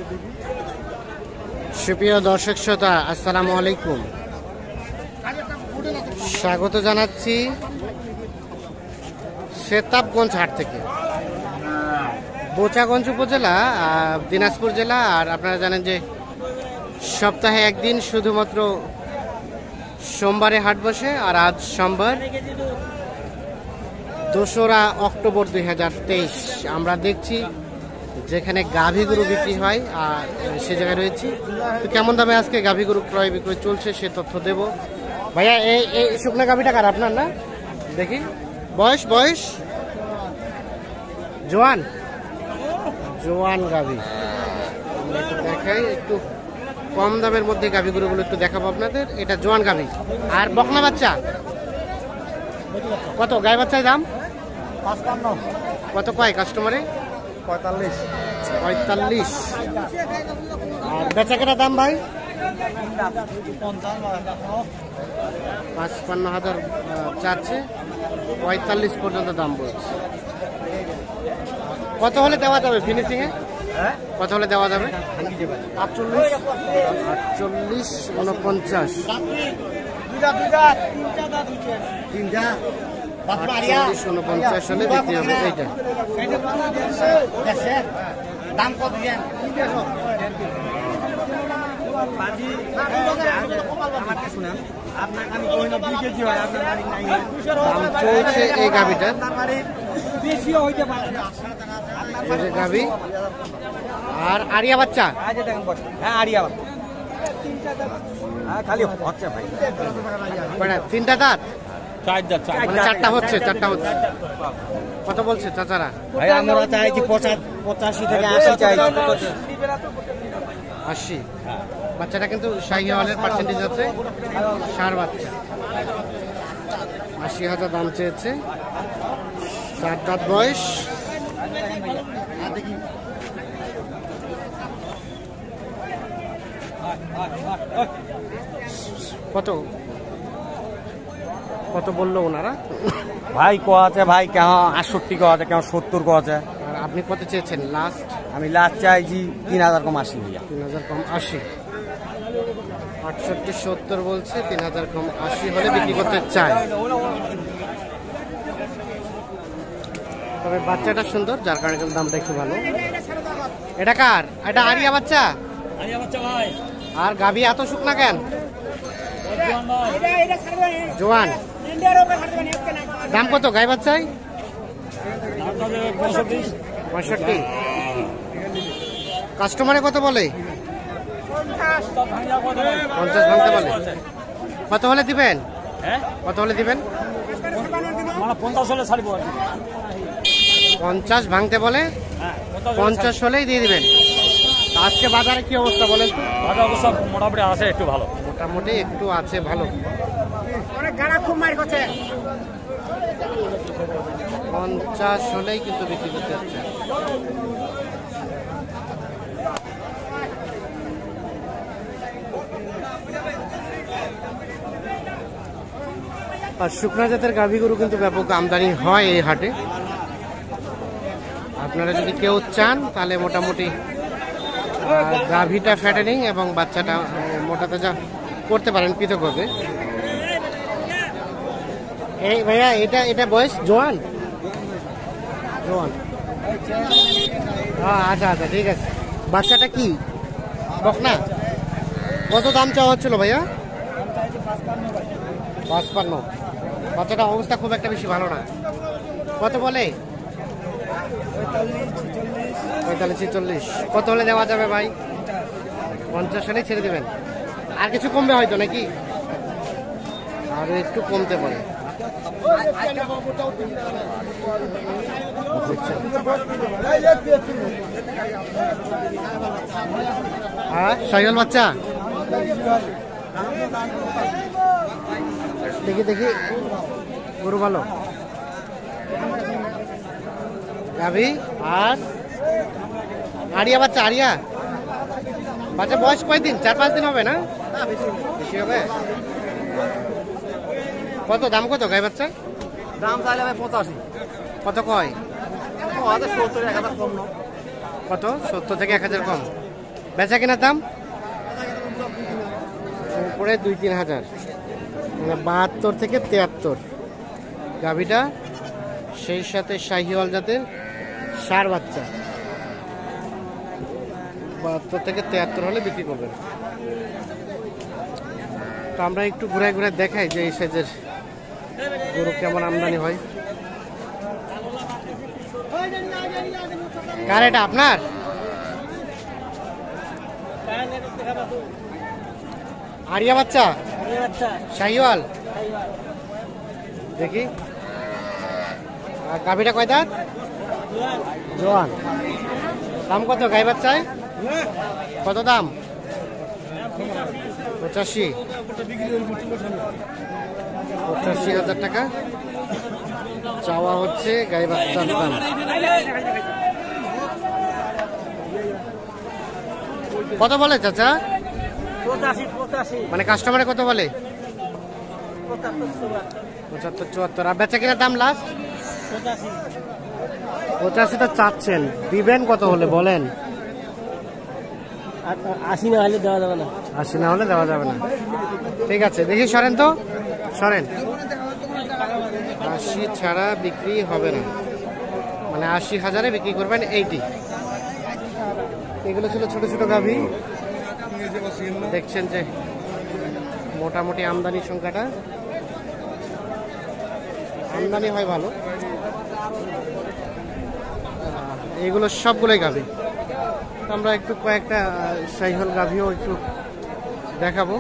সুপ্রিয় দর্শক শ্রোতা, আসসালামু আলাইকুম। স্বাগত জানাচ্ছি সেতাবগঞ্জ হাট থেকে। বোচাগঞ্জ উপজেলা, দিনাজপুর জেলা। আর আপনারা জানেন যে সপ্তাহে একদিন শুধুমাত্র সোমবারে হাট বসে। আর আজ সোমবার 2রা অক্টোবর 2023। আমরা দেখছি যেখানে গাভী গরু বিক্রি হয় আর সে জায়গায় রয়েছি। তো কেমন দামে আজকে গাভী গরু ক্রয় বিক্রয় চলছে সে তথ্য দেব। ভাইয়া এই শুকনা গাভীটা কার? আপনার না? দেখি বয়স জোয়ান গাভী। আমরা একটু দেখাই, একটু কম দামের মধ্যে গাভী গরুগুলো একটু দেখাবো আপনাদের। এটা জোয়ান গাভী। আর বকনা বাচ্চা কত? গায়ে বাচ্চায় দাম 55। কত কয় কাস্টমারে? 45। আর বেচাকেটা দাম ভাই 55,000 চাচ্ছে, 45 পর্যন্ত দাম বলছে। কত হলে দেওয়া যাবে ফিনিশিং এ? কত হলে দেওয়া যাবে? 48, 49, 49। 49 হলে বিক্রি হবে। এইটা দাম কত দেন? দাম চলছে এই গাভিটা, গাভি। আর আরিয়া বাচ্চা? হ্যাঁ, আরিয়া খালি হচ্ছে ভাই। তিনটা দাঁত? মানে চারটা হচ্ছে। কত বলছে চাচারা? ভাই আমরা চাইছি 85 থেকে 80 চাইছি। 80। বাচ্চাটা কিন্তু শাহিওয়ালের পার্সেন্টেজ আছে, ষাঁড় বাচ্চা। 80,000 দাম চেয়েছে। 4 দাঁত বয়স। কত বললো ওনারা? ভাই কো আছে ভাই, কেন 68 কো আছে, কেন 70 কো আছে। আর আপনি কত চেয়েছেন লাস্ট? আমি লাস্ট চাইছি 3000 কম 80। 3000 কম 80। 68, 70 বলছে। 3000 কম 80 হলে বিক্রি করতে চায়। তবে বাচ্চাটা সুন্দর, যার কারণে দামটা একটু ভালো। এটা কার? এটা আরিয়া বাচ্চা ভাই। আর গাভী এত শুকনা কেন? জোয়ান। দাম কত গাই বাচ্চায়? 65। কাস্টমারে কত বলে? 50 ভাঙতে বলে। কত হলে দিবেন? কত হলে দিবেন? 50 হলে ছাড়বো। 50 ভাঙতে বলে, 50 হলেই দিয়ে দিবেন। আজকে বাজারে কি অবস্থা বলেন? বাজার অবস্থা মোটামুটি আছে, একটু ভালো। মোটামুটি একটু আছে ভালো। 50 হলেই কিন্তু বিক্রি করতে হচ্ছে। আর শুকনা জাতের গাভী গরু কিন্তু ব্যাপক আমদানি হয় এই হাটে। আপনারা যদি কেউ চান তাহলে মোটামুটি গাভীটা ফ্যাটেনিং এবং বাচ্চাটা মোটা তাজা করতে পারেন পৃথকভাবে। এই ভাইয়া এটা বয়স জোয়ান? আচ্ছা ঠিক আছে। বাচ্চাটা কি বকনা? কত দাম চাওয়া হচ্ছিল ভাইয়া? 55। বাচ্চাটা অবস্থা খুব একটা বেশি ভালো না। কত বলে? 45, 46। কত হলে দেওয়া যাবে ভাই? 50 হলেই ছেড়ে দেবেন। আর কিছু কমবে হয়তো নাকি? আর একটু কমতে পারে। হ্যাঁ, শাহিওয়াল বাচ্চা। দেখি গরু ভালো। গাভী আর আরিয়া বাচ্চা। আরিয়া বাচ্চা বয়স কয়দিন? 4-5 দিন হবে না? বেশি হবে। কত দাম? কত গাই বাচ্চা দাম চাইলে ভাই 85। কত কয়? 70, 1000 কম। কত? 70 থেকে 1000 কম। বেচা কেনার দাম উপরে 2-3 হাজার, মানে 72 থেকে 73 গাভীটা, সেই সাথে শাহিওয়াল জাতের ষাঁড় বাচ্চা। 72 থেকে 73 হলে বিক্রি করবেন। তো আমরা একটু ঘুরে ঘুরে দেখাই যে এই সাইজের গরু কেমন আমদানি হয়। কার এটা আপনার? আরিয়া বাচ্চা শাহিওয়াল, দেখি। আর গাভীটা কয় দাঁত? জোয়ান। দাম কত গাই বাচ্চায়? কত দাম? 85,000 টাকা চাওয়া হচ্ছে গাই বাচ্চার দাম। কত বলে চাচা? 85 মানে কাস্টমারে কত বলে? 75-74। আর বেচা কিনার দাম লাস্ট 85 তো চাচ্ছেন, দিবেন কত হলে বলেন? 80 না হলে দেওয়া যাবে না। 80 না হলে দেওয়া যাবে না। ঠিক আছে, দেখি সরেন তো, সরেন। 80 ছাড়া বিক্রি হবে না, মানে 80,000-এ বিক্রি করবেন। 80। এগুলো ছিল ছোট ছোট গাভী। দেখছেন যে মোটামুটি আমদানির সংখ্যাটা, আমদানি হয় ভালো। এগুলো সবগুলোই গাভী। আমরা একটু কয়েকটা শাহিওয়াল গাভীও একটু দেখাবো।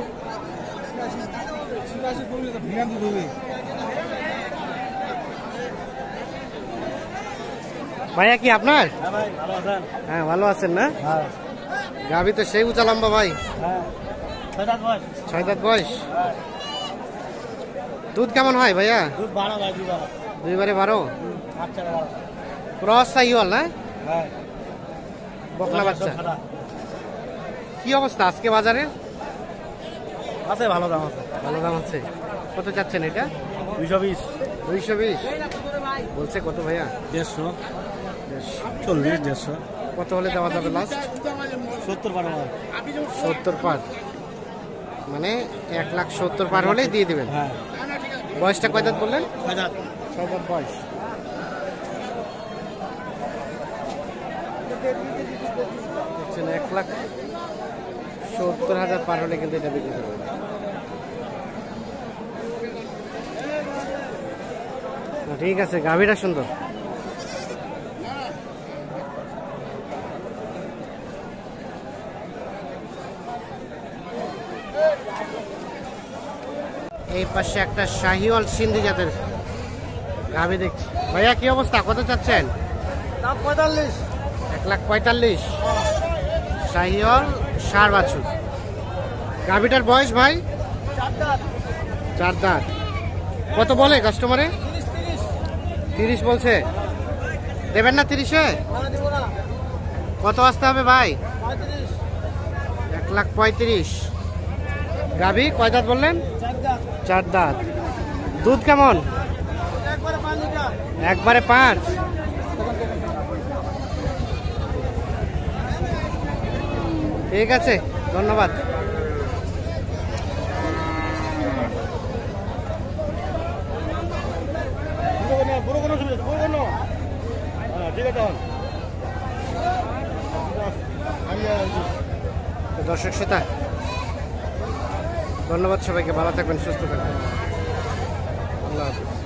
ভাইয়া কি আপনার? হ্যাঁ ভালো আছেন না? গাভী তো সেই উঁচা লম্বা ভাই। 6 দাঁত বয়স। দুধ কেমন হয় ভাইয়া? 2 বারে 12। ক্রস শাহিওয়াল না? বকনা বাচ্চা। কি অবস্থা আজকে বাজারে? আছে ভালো দাম আছে। ভালো দাম আছে। কত চাচ্ছেন এটা? 220 220 বলছে। কত ভাইয়া? 150 40 150। কত হলে দেওয়া যাবে লাস্ট? 70 পার। 70 পার, মানে 1,70,000 পার হলেই দিয়ে দিবেন। হ্যাঁ। বয়সটা কয় দাঁত বললেন? 6 দাঁত। 6 দাঁত বয়স। দেখছেন 1,70,000 পার হলে কিন্তু এটা বিক্রি করবেন। ঠিক আছে, গাভীটা সুন্দর। এই পাশে একটা শাহিওয়াল সিন্ধি জাতের গাভী দেখছি। ভাইয়া কি অবস্থা, কত চাচ্ছেন? দাম 45। 1,45,000 শাহিওয়াল ষাঁড় বাছুর। গাভীটার বয়স ভাই? 4 দাঁত। কত বলে কাস্টমারে? 30 বলছে। দেবেন না 30-এ? কত আসতে হবে ভাই? 1,35,000। গাভী কয় দাঁত বললেন? 4 দাঁত। দুধ কেমন? একবারে 5। ঠিক আছে, ধন্যবাদ। দর্শক শ্রোতা, ধন্যবাদ সবাইকে, ভালো থাকবেন, সুস্থ থাকবেন, আল্লাহ হাফেজ।